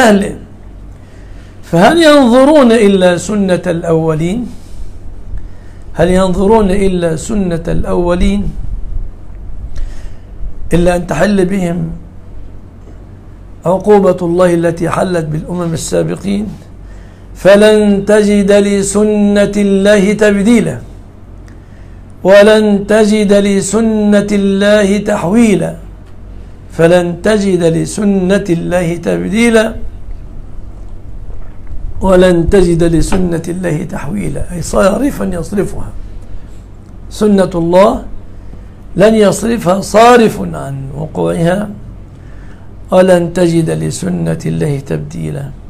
أهله. فهل ينظرون إلا سنة الأولين؟ هل ينظرون إلا سنة الأولين إلا أن تحل بهم عقوبة الله التي حلت بالأمم السابقين؟ فلن تجد لسنة الله تبديلا ولن تجد لسنة الله تحويلا. فلن تجد لسنة الله تبديلا ولن تجد لسنة الله تحويلا، أي صارفا يصرفها. سنة الله لن يصرفها صارف عن وقوعها، ولن تجد لسنة الله تبديلا.